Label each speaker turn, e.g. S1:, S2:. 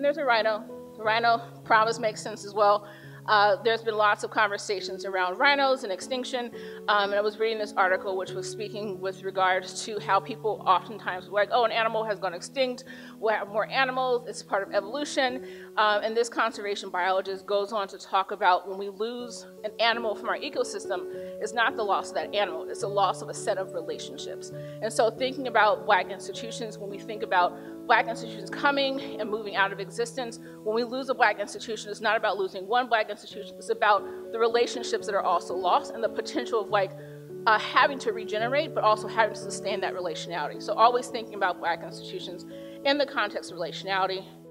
S1: and there's a rhino. The rhino promise makes sense as well. There's been lots of conversations around rhinos and extinction, and I was reading this article which was speaking with regards to how people oftentimes were like, oh, an animal has gone extinct, we'll have more animals, it's part of evolution, and this conservation biologist goes on to talk about when we lose an animal from our ecosystem, it's not the loss of that animal, it's the loss of a set of relationships. And so thinking about Black institutions, when we think about Black institutions coming and moving out of existence, when we lose a Black institution, it's not about losing one Black institution, it's about the relationships that are also lost and the potential of like having to regenerate, but also having to sustain that relationality. So always thinking about Black institutions in the context of relationality.